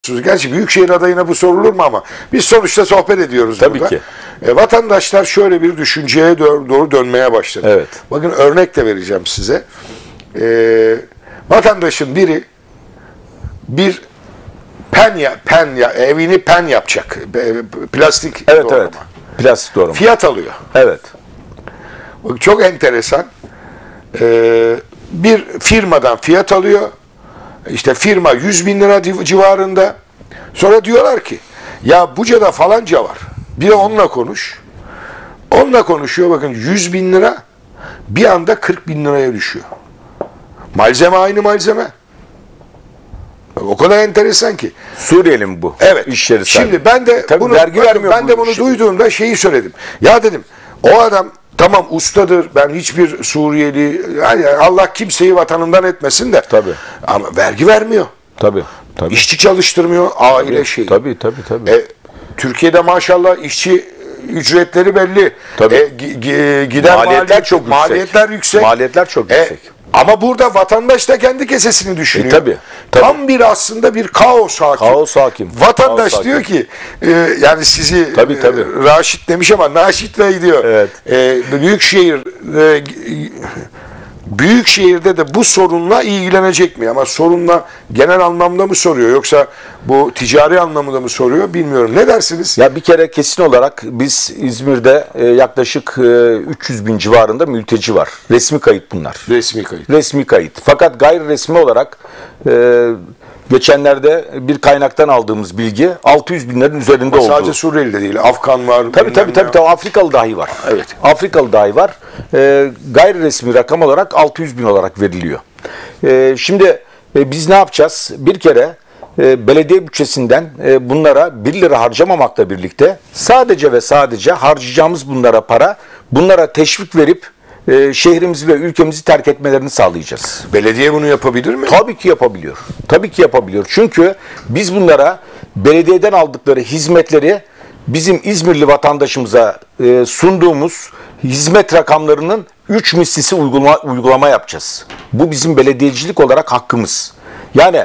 Gerçi büyükşehir adayına bu sorulur mu ama biz sonuçta sohbet ediyoruz Tabii burada. ki. Vatandaşlar şöyle bir düşünceye doğru dönmeye başladı. Evet. Bakın örnek de vereceğim size. Vatandaşın biri bir pen evini pen yapacak. Plastik Evet doğrama. evet. Plastik doğrama. Fiyat alıyor. Evet. Bak, çok enteresan. Bir firmadan fiyat alıyor. İşte firma 100 bin lira civarında. Sonra diyorlar ki ya Buca'da falanca var. Bir de onunla konuş. Onunla konuşuyor, bakın 100 bin lira bir anda 40 bin liraya düşüyor. Malzeme aynı malzeme. Bak, o kadar enteresan ki. Suriyeli mi bu? Evet. İş yeri Şimdi ben de tabii bunu, vergi vermiyor ben de bunu duyduğumda şeyi söyledim. Ya dedim, o adam tamam ustadır. Ben hiçbir Suriyeli, yani Allah kimseyi vatanından etmesin de. Tabii. Ama vergi vermiyor. Tabii. Tabii. İşçi çalıştırmıyor, aile tabii, şeyi. Tabii. Türkiye'de maşallah işçi ücretleri belli. Tabii. Giden maliyetler yüksek. Maliyetler çok yüksek. Ama burada vatandaş da kendi kesesini düşünüyor. Tabii. Tam bir aslında bir kaos hakim. Kaos hakim. Vatandaş Kaos diyor hakim. ki yani sizi Tabii. Raşit demiş ama Naşit Bey diyor. Evet. Büyükşehir'de de bu sorunla ilgilenecek mi? Ama sorunla genel anlamda mı soruyor? Yoksa bu ticari anlamda mı soruyor? Bilmiyorum. Ne dersiniz? Ya bir kere kesin olarak biz İzmir'de yaklaşık 300 bin civarında mülteci var. Resmi kayıt bunlar. Resmi kayıt. Resmi kayıt. Fakat gayri resmi olarak geçenlerde bir kaynaktan aldığımız bilgi 600 binlerin üzerinde olduğu. Sadece Suriyeli de değil. Afgan var. Tabii. Afrikalı dahi var. Evet. Afrikalı dahi var. Gayri resmi rakam olarak 600 bin olarak veriliyor. Şimdi biz ne yapacağız? Bir kere belediye bütçesinden bunlara 1 lira harcamamakla birlikte sadece ve sadece harcayacağımız bunlara teşvik verip şehrimizi ve ülkemizi terk etmelerini sağlayacağız. Belediye bunu yapabilir mi? Tabii ki yapabiliyor. Tabii ki yapabiliyor. Çünkü biz bunlara belediyeden aldıkları hizmetleri bizim İzmirli vatandaşımıza sunduğumuz hizmet rakamlarının 3 mislisi uygulama yapacağız. Bu bizim belediyecilik olarak hakkımız. Yani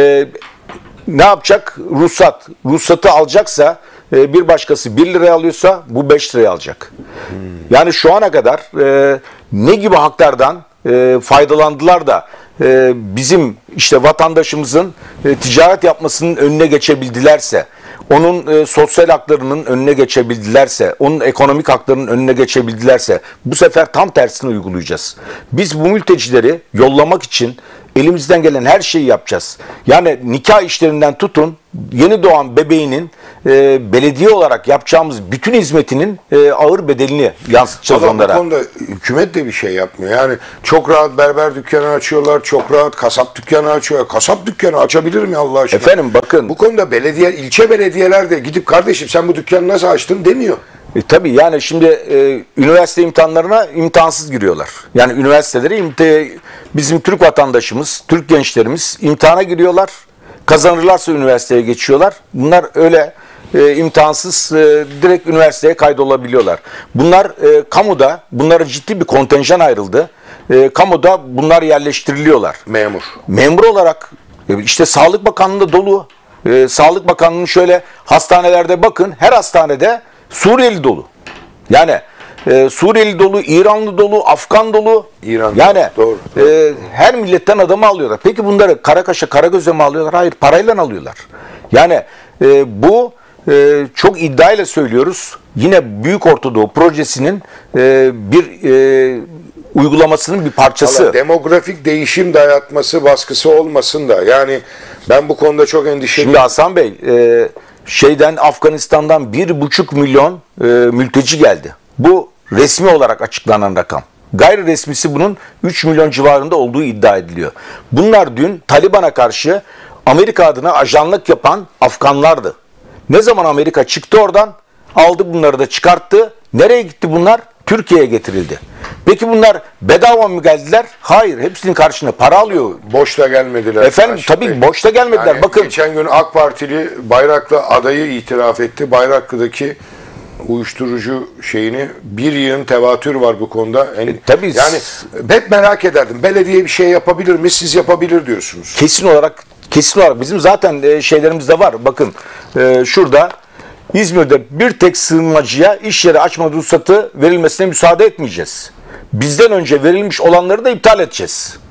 ne yapacak? Ruhsatı alacaksa bir başkası 1 liraya alıyorsa bu 5 liraya alacak. Yani şu ana kadar ne gibi haklardan faydalandılar da bizim işte vatandaşımızın ticaret yapmasının önüne geçebildilerse, onun sosyal haklarının önüne geçebildilerse, onun ekonomik haklarının önüne geçebildilerse bu sefer tam tersini uygulayacağız. Biz bu mültecileri yollamak için elimizden gelen her şeyi yapacağız. Yani nikah işlerinden tutun, yeni doğan bebeğinin belediye olarak yapacağımız bütün hizmetinin ağır bedelini yansıtacağız onlara. Bu konuda hükümet de bir şey yapmıyor. Yani çok rahat berber dükkanı açıyorlar, çok rahat kasap dükkanı açıyor. Kasap dükkanı açabilir mi Allah aşkına? Efendim bakın. Bu konuda ilçe belediyeler de gidip kardeşim sen bu dükkanı nasıl açtın demiyor. Tabii yani şimdi üniversite imtihanlarına imtihansız giriyorlar. Yani üniversiteleri bizim Türk vatandaşımız, Türk gençlerimiz imtihana giriyorlar. Kazanırlarsa üniversiteye geçiyorlar. Bunlar öyle imtihansız direkt üniversiteye kaydolabiliyorlar. Bunlar kamuda, bunlara ciddi bir kontenjan ayrıldı. Kamuda bunlar yerleştiriliyorlar. Memur olarak işte Sağlık Bakanlığı'nda dolu. Sağlık Bakanlığı'nın şöyle hastanelerde bakın, her hastanede Suriyeli dolu. Yani Suriyeli dolu, İranlı dolu, Afgan dolu. Yani doğru. Her milletten adamı alıyorlar. Peki bunları Karakaş'a, Karagöz'e mi alıyorlar? Hayır, parayla alıyorlar. Yani bu çok iddiayla söylüyoruz. Yine Büyük Ortadoğu Projesi'nin bir uygulamasının bir parçası. Allah, demografik değişim dayatması baskısı olmasın da. Yani ben bu konuda çok endişeliyim. Şimdi Hasan Bey, Afganistan'dan 1,5 milyon mülteci geldi. Bu resmi olarak açıklanan rakam. Gayri resmisi bunun 3 milyon civarında olduğu iddia ediliyor. Bunlar dün Taliban'a karşı Amerika adına ajanlık yapan Afganlardı. Ne zaman Amerika çıktı oradan, aldı bunları da çıkarttı. Nereye gitti bunlar? Türkiye'ye getirildi. Peki bunlar bedava mı geldiler? Hayır. Hepsinin karşına para alıyor. Boşta gelmediler. Efendim tabii boşta gelmediler. Yani bakın. Geçen gün AK Partili Bayraklı adayı itiraf etti. Bayraklı'daki uyuşturucu şeyini bir yığın tevatür var bu konuda. Tabii. Yani hep merak ederdim. Belediye bir şey yapabilir mi? Siz yapabilir diyorsunuz. Kesin olarak Kesin olarak bizim zaten şeylerimizde var. Bakın şurada İzmir'de bir tek sığınmacıya iş yeri açma ruhsatı verilmesine müsaade etmeyeceğiz. Bizden önce verilmiş olanları da iptal edeceğiz.